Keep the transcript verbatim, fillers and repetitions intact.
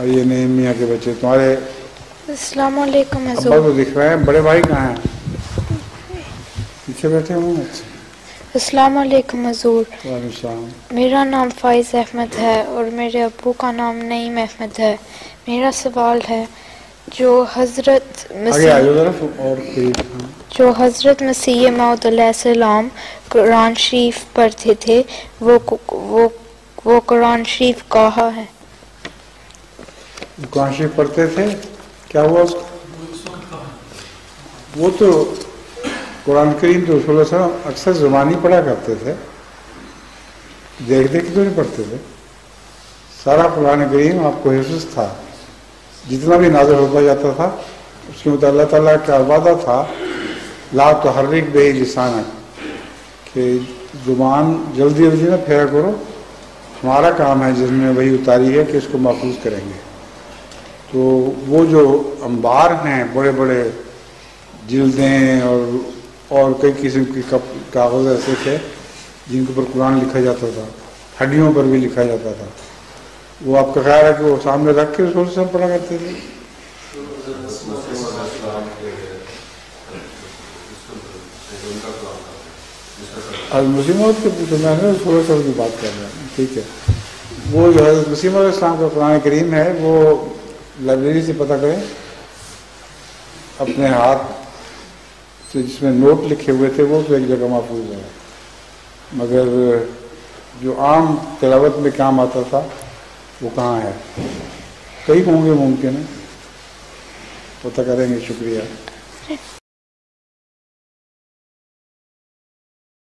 اور یہ نعیم میاں کے بچے تمہارے السلام علیکم ابا حضور. کو دکھ رہے ہیں. بڑے بھائی کہاں ہیں؟ پیچھے بیٹھے ہوں. اچھا. السلام علیکم حضور. وعلیکم السلام. میرا نام فائز احمد ہے اور میرے ابو کا نام نعیم احمد ہے. میرا سوال ہے جو حضرت آگے مسیح آ جاؤ ذرا اور قریب. جو حضرت مسیح موعود علیہ السلام قرآن شریف پڑھتے تھے وہ وہ وہ قرآن شریف کہاں ہے؟ قرآن شریف پڑھتے تھے کیا ہوا اس کو؟ وہ تو قرآن کریم تو رسول اللہ صلی اللہ علیہ وسلم اکثر زبانی پڑھا کرتے تھے, دیکھ دیکھ تو نہیں پڑھتے تھے. سارا قرآن کریم آپ کو حفظ تھا, جتنا بھی نازل ہوتا جاتا تھا اس کے مطابق اللہ تعالیٰ کا وعدہ تھا لا تحرک بہ لسانک, کہ زبان جلدی جلدی نہ پھیرا کرو, ہمارا کام ہے جس میں وہی اتاری ہے کہ اس کو محفوظ کریں گے. تو وہ جو انبار ہیں بڑے بڑے جلدیں اور اور کئی قسم کے کاغذ ایسے تھے جن کے اوپر قرآن لکھا جاتا تھا, ہڈیوں پر بھی لکھا جاتا تھا, وہ آپ کا خیال ہے کہ وہ سامنے رکھ کے رسول سے پڑھا کرتے تھے؟ اور مسیح موعود کے پوچھو, میں نے رسول صاحب کی بات کر رہا ہوں. ٹھیک ہے, وہ جو حضرت مسیح علیہ السلام کا قرآن کریم ہے وہ لائبریری سے پتہ کریں, اپنے ہاتھ سے جس میں نوٹ لکھے ہوئے تھے وہ تو ایک جگہ محفوظ ہے, مگر جو عام تلاوت میں کام آتا تھا وہ کہاں ہے؟ کئی ہوں گے ممکن ہے, پتہ کریں گے. شکریہ.